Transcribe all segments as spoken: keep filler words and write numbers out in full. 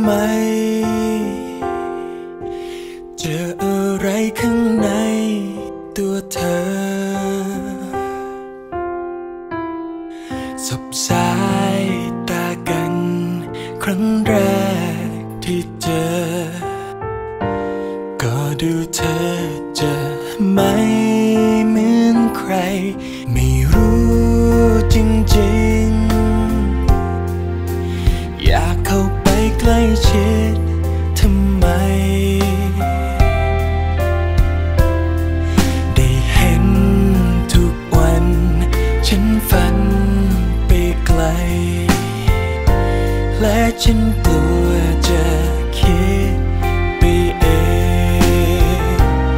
เจออะไรข้างในตัวเธอสบสายตากันครั้งแรกที่เจอก็ดูเธอจะไม่เหมือนใครไม่รู้จริงๆอยากเข้าไปใกล้ชิดทำไมได้เห็นทุกวันฉันฝันไปไกลและฉันกลัวจะคิดไปเอง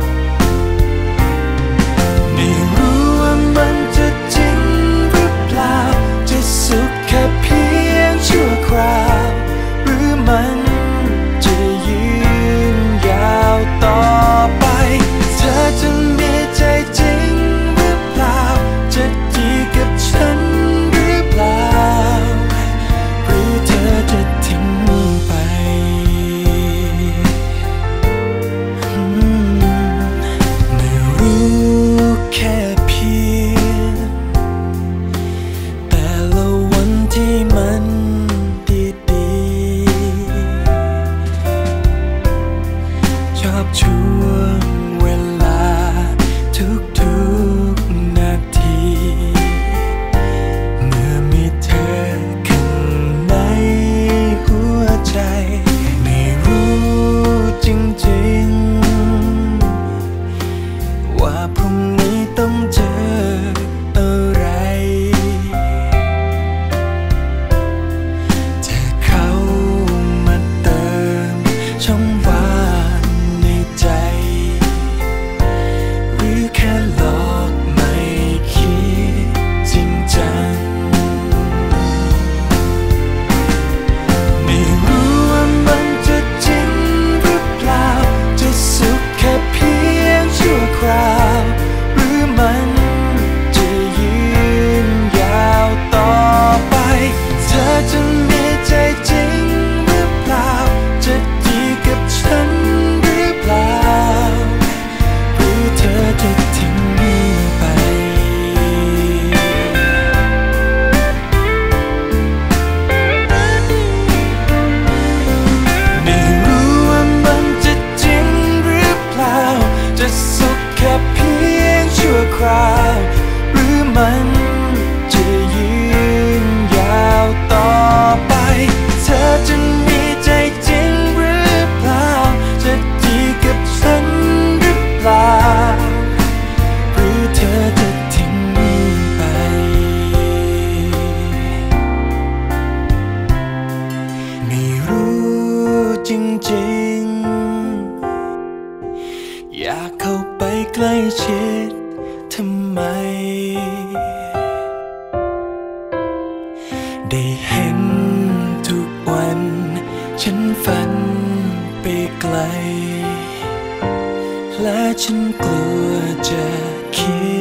ไม่รู้ว่ามันจะจริงหรือเปล่าจะสุขแค่เพียงชั่วคราวหรือมันจะยืนยาวต่อไปเธอจะมีใจจริงหรือเปล่าจะดีกับฉันหรือเปล่าหรือเธอจะทิ้งไปไม่รู้แค่เพียงแต่ละวันที่มันดีๆชอบช่วงเวลาทุกๆนาทีเมื่อมีเธอข้างในหัวใจไม่รู้จริงๆว่าพรุ่งนี้ต้องเจออะไรจะเข้ามาเติมช่องว่างในใจหรือแค่หลอกไม่คิดจริงจังไม่รู้ว่ามันจะจริงหรือเปล่าจะสุขแค่เพียงชั่วคราวหรือมันจะยืนยาวต่อไปเธอจะมีใจจริงหรือเปล่าจะดีกับฉันหรือเปล่าหรือเธอจะทิ้งไปไม่รู้ว่ามันจะจริงหรือเปล่าจะสุขแค่เพียงชั่วคราวหรือมันจะยืนยาวต่อไปเธอจะมีใจจริงหรือเปล่าจะดีกับฉันหรือเปล่าหรือเธอจะทิ้งไปไม่รู้จริงๆอยากเข้าไปใกล้ชิดทำไมได้เห็นทุกวันฉันฝันไปไกลและฉันกลัวจะคิด